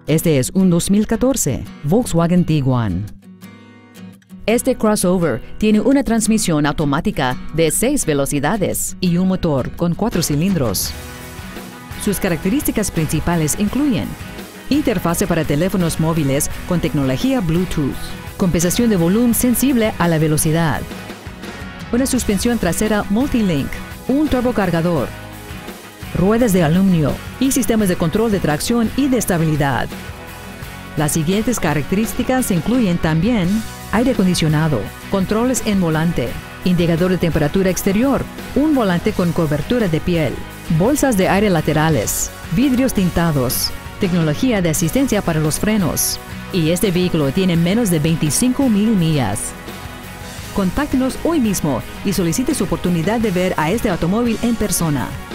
Este es un 2014 Volkswagen Tiguan. Este crossover tiene una transmisión automática de 6 velocidades y un motor con 4 cilindros. Sus características principales incluyen interfase para teléfonos móviles con tecnología Bluetooth, compensación de volumen sensible a la velocidad, una suspensión trasera Multilink, un turbocargador, ruedas de aluminio y sistemas de control de tracción y de estabilidad. Las siguientes características incluyen también aire acondicionado, controles en volante, indicador de temperatura exterior, un volante con cobertura de piel, bolsas de aire laterales, vidrios tintados, tecnología de asistencia para los frenos. Y este vehículo tiene menos de 25,000 millas. Contáctenos hoy mismo y solicite su oportunidad de ver a este automóvil en persona.